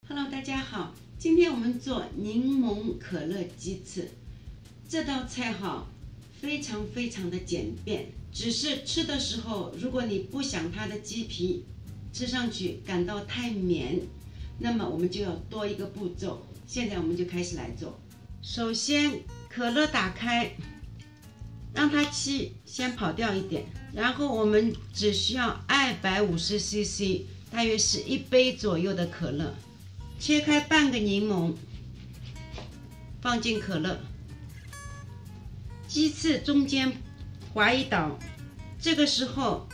Hello， 大家好，今天我们做柠檬可乐鸡翅。这道菜非常的简便，只是吃的时候，如果你不想它的鸡皮吃上去感到太绵，那么我们就要多一个步骤。现在我们就开始来做。首先，可乐打开，让它气先跑掉一点，然后我们只需要250 cc， 大约是1杯左右的可乐。切开半个柠檬，放进可乐，鸡翅中间划一刀，这个时候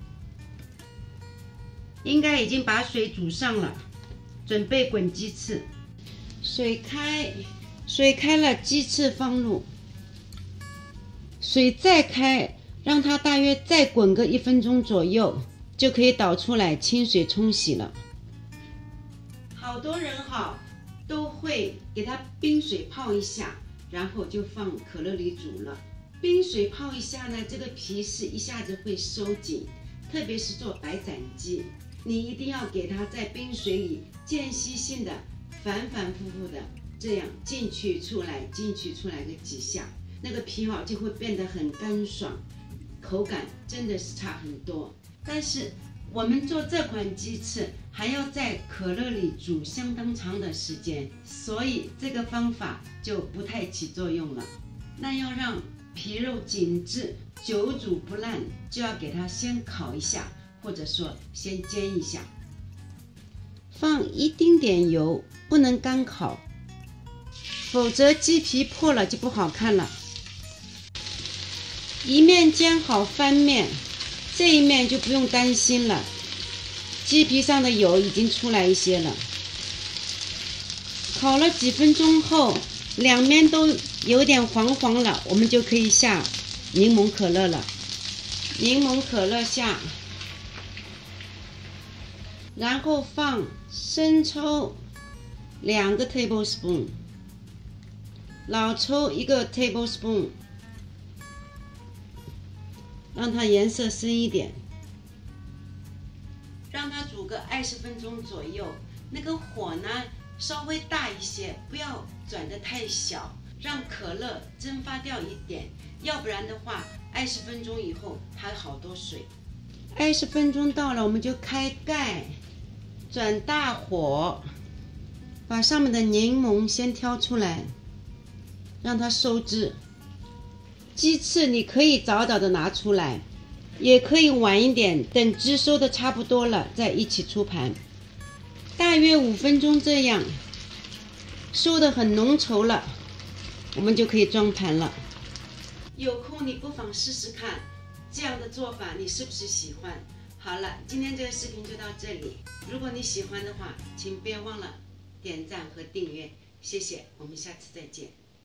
应该已经把水煮上了，准备滚鸡翅。水开了，鸡翅放入，水再开，让它大约再滚个1分钟左右，就可以倒出来清水冲洗了。好多人都会给它冰水泡一下，然后就放可乐里煮了。冰水泡一下呢，这个皮是一下子会收紧，特别是做白斩鸡，你一定要给它在冰水里间隙性的反复的这样进去出来个几下，那个皮就会变得很干爽，口感真的是差很多。但是我们做这款鸡翅还要在可乐里煮相当长的时间，所以这个方法就不太起作用了。那要让皮肉紧致、久煮不烂，就要给它先烤一下，或者说先煎一下。放一丁点油，不能干烤，否则鸡皮破了就不好看了。一面煎好翻面，这一面就不用担心了，鸡皮上的油已经出来一些了。烤了几分钟后，两面都有点黄了，我们就可以下柠檬可乐了。柠檬可乐下，然后放生抽2个 tablespoon， 老抽1个 tablespoon， 让它颜色深一点，让它煮个20分钟左右。那个火呢稍微大一些，不要转得太小，让可乐蒸发掉一点，要不然的话20分钟以后它有好多水。20分钟到了，我们就开盖，转大火，把上面的柠檬先挑出来，让它收汁。鸡翅你可以早的拿出来，也可以晚一点，等汁收的差不多了再一起出盘。大约5分钟这样，收的很浓稠了，我们就可以装盘了。有空你不妨试试看，这样的做法你是不是喜欢？好了，今天这个视频就到这里。如果你喜欢的话，请别忘了点赞和订阅，谢谢，我们下次再见。